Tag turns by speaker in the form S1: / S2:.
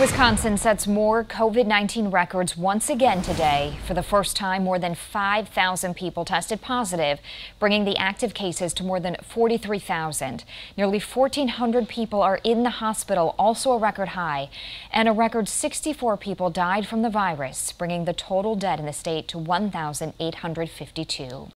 S1: Wisconsin sets more COVID-19 records once again today. For the first time, more than 5,000 people tested positive, bringing the active cases to more than 43,000. Nearly 1,400 people are in the hospital, also a record high. And a record 64 people died from the virus, bringing the total dead in the state to 1,852.